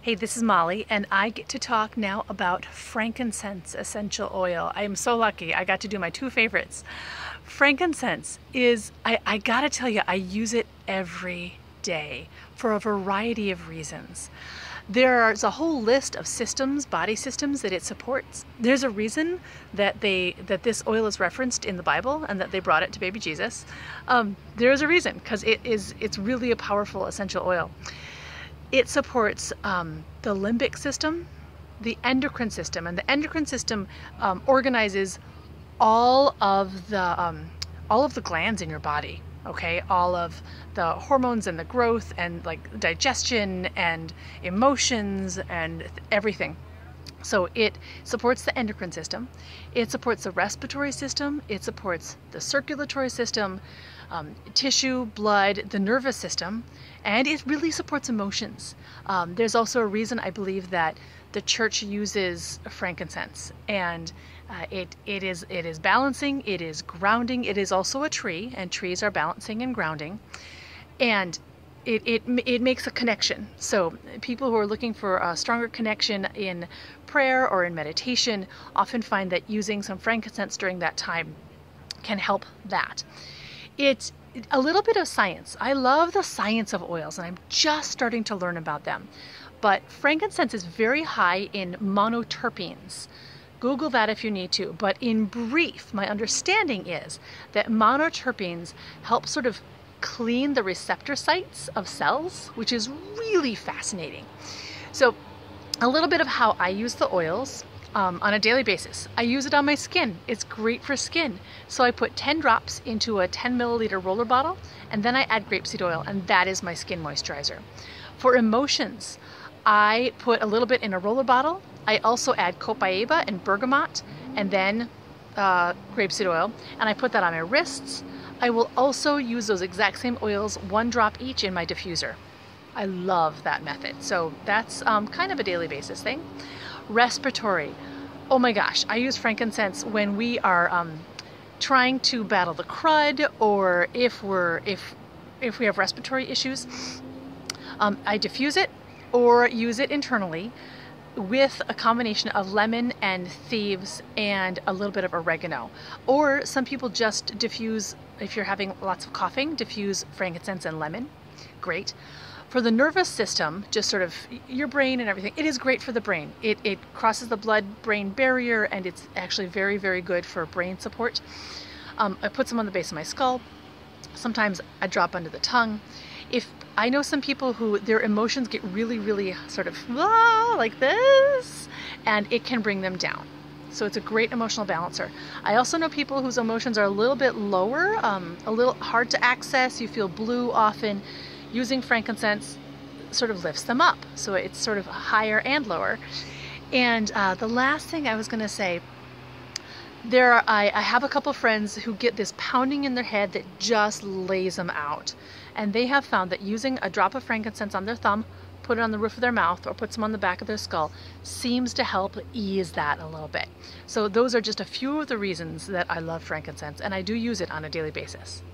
Hey, this is Molly, and I get to talk now about frankincense essential oil. I am so lucky. I got to do my two favorites. Frankincense is, I gotta tell you, I use it every day for a variety of reasons. There's a whole list of systems, body systems that it supports. There's a reason that this oil is referenced in the Bible and that they brought it to baby Jesus. There's a reason, because it's really a powerful essential oil. It supports the limbic system, the endocrine system, and the endocrine system organizes all of the glands in your body. Okay, all of the hormones and the growth and like digestion and emotions and everything. So it supports the endocrine system, it supports the respiratory system, it supports the circulatory system, tissue, blood, the nervous system, and it really supports emotions. There's also a reason I believe that the church uses frankincense, and it is balancing, it is grounding, it is also a tree, and trees are balancing and grounding, and it makes a connection. So people who are looking for a stronger connection in prayer or in meditation often find that using some frankincense during that time can help that. It's a little bit of science. I love the science of oils, and I'm just starting to learn about them. But frankincense is very high in monoterpenes. Google that if you need to. But in brief, my understanding is that monoterpenes help sort of clean the receptor sites of cells, which is really fascinating. So a little bit of how I use the oils on a daily basis. I use it on my skin. It's great for skin. So I put 10 drops into a 10 milliliter roller bottle, and then I add grapeseed oil, and that is my skin moisturizer. For emotions, I put a little bit in a roller bottle. I also add copaiba and bergamot, and then grapeseed oil, and I put that on my wrists. I will also use those exact same oils, 1 drop each, in my diffuser. I love that method. So that's kind of a daily basis thing. Respiratory. Oh my gosh, I use frankincense when we are trying to battle the crud, or if we have respiratory issues. I diffuse it or use it internally with a combination of lemon and thieves and a little bit of oregano. Or some people just diffuse, if you're having lots of coughing, diffuse frankincense and lemon. Great. For the nervous system, just sort of your brain and everything, it is great for the brain. It crosses the blood-brain barrier, and it's actually very, very good for brain support. I put some on the base of my skull. Sometimes I drop under the tongue. If I know some people who their emotions get really, really sort of like this, and it can bring them down. So it's a great emotional balancer. I also know people whose emotions are a little bit lower, a little hard to access. You feel blue often. Using frankincense sort of lifts them up. So it's sort of higher and lower. And the last thing I was going to say, I have a couple friends who get this pounding in their head that just lays them out. And they have found that using a drop of frankincense on their thumb, put it on the roof of their mouth, or put some on the back of their skull, seems to help ease that a little bit. So those are just a few of the reasons that I love frankincense, and I do use it on a daily basis.